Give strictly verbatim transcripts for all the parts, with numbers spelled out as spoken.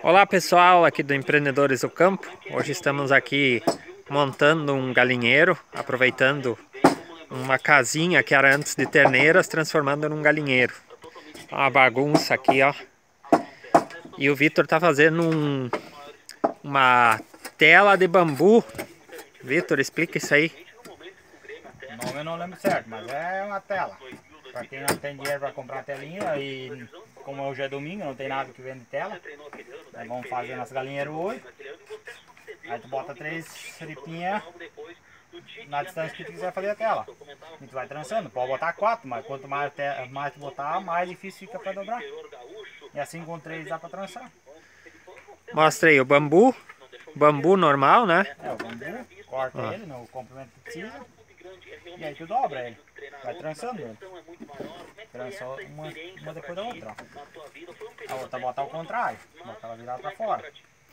Olá pessoal, aqui do Empreendedores do Campo. Hoje estamos aqui montando um galinheiro, aproveitando uma casinha que era antes de terneiras, transformando num galinheiro. Uma bagunça aqui, ó. E o Vitor tá fazendo um, uma tela de bambu. Vitor, explica isso aí. O nome eu não lembro certo, mas é uma tela. Para quem não tem dinheiro para comprar telinha e como hoje é domingo, não tem nada que vende tela, nós vamos fazer nas galinheiras hoje. Aí tu bota três ripinhas na distância que tu quiser fazer a tela. E tu vai trançando, pode botar quatro, mas quanto mais, te, mais tu botar, mais difícil fica para dobrar. E assim com três dá para trançar. Mostra aí o bambu, bambu normal, né? É, o bambu, corta ah. ele no comprimento que precisa. E aí tu dobra ele, vai trançando ele. Trança uma, uma depois da outra. A outra bota ao contrário, bota ela virada pra fora.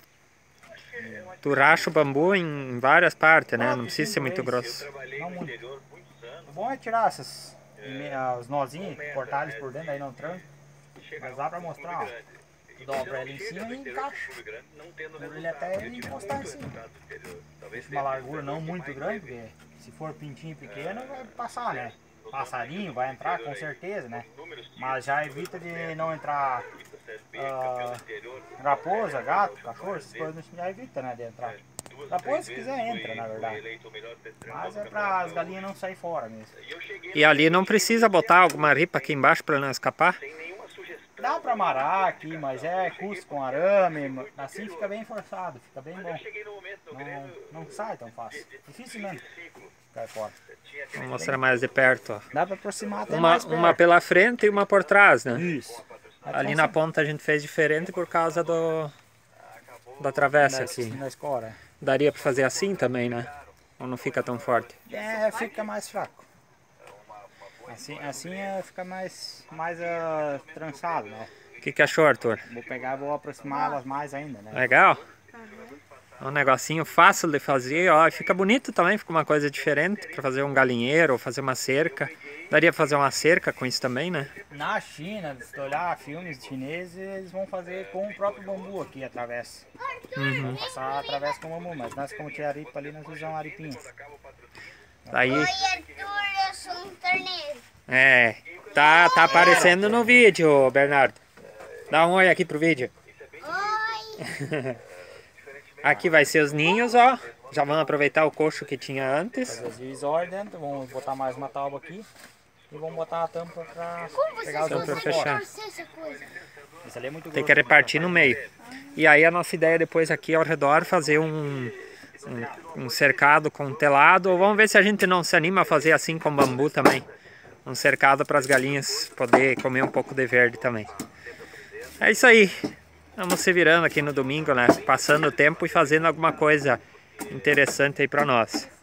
Tu racha o bambu em várias partes, né? Não precisa ser muito grosso. Não muito. O bom é tirar essas, os nozinhos, cortar eles por dentro, aí não tranca. Mas dá pra mostrar, ó. Tu dobra ele em cima e encaixa. Ele até ele encostar em cima. Deixa uma largura não muito grande, porque se for pintinho pequeno vai passar, né? Passarinho vai entrar com certeza, né? Mas já evita de não entrar uh, raposa, gato, cachorro, essas coisas já evita, né, de entrar. Raposa se quiser entra, na verdade. Mas é para as galinhas não sair fora mesmo. E ali não precisa botar alguma ripa aqui embaixo para não escapar? Dá para amarrar aqui, mas é custo com arame, assim fica bem forçado, fica bem bom. Não, não sai tão fácil, dificilmente cai fora. Vou mostrar mais de perto, ó. Dá para aproximar até uma, mais perto. Uma pela frente e uma por trás, né? Isso. Ali na ponta a gente fez diferente por causa do da travessa aqui. Na escora. Daria para fazer assim também, né? Ou não fica tão forte? É, fica mais fraco. Assim, assim é, fica mais, mais uh, trançado, né? O que, que achou, Arthur? Vou pegar e vou aproximar elas mais ainda, né? Legal? Uhum. Um negocinho fácil de fazer, ó, e fica bonito também, fica uma coisa diferente para fazer um galinheiro ou fazer uma cerca. Daria para fazer uma cerca com isso também, né? Na China, se tu olhar filmes chineses, eles vão fazer com o próprio bambu aqui, a travessa. Uhum. Passar a travessa com o bambu, mas nós como tinha aripa ali, nós usamos aripinha. Aí... Oi, Arthur, eu sou um torneiro. É, tá, tá aparecendo no vídeo, Bernardo. Dá um oi aqui pro vídeo. Oi. Aqui vai ser os ninhos, ó. Já vamos aproveitar o coxo que tinha antes. Fazer as divisórias dentro, vamos botar mais uma tábua aqui. E vamos botar a tampa pra Como pegar os vocês pra ovos fechar. essa coisa? Isso ali é muito Tem grosso, que repartir no meio. E aí a nossa ideia depois aqui ao redor fazer um, um, um cercado com telado. Ou vamos ver se a gente não se anima a fazer assim com bambu também. Um cercado para as galinhas poder comer um pouco de verde também. É isso aí. Vamos se virando aqui no domingo, né? Passando o tempo e fazendo alguma coisa interessante aí para nós.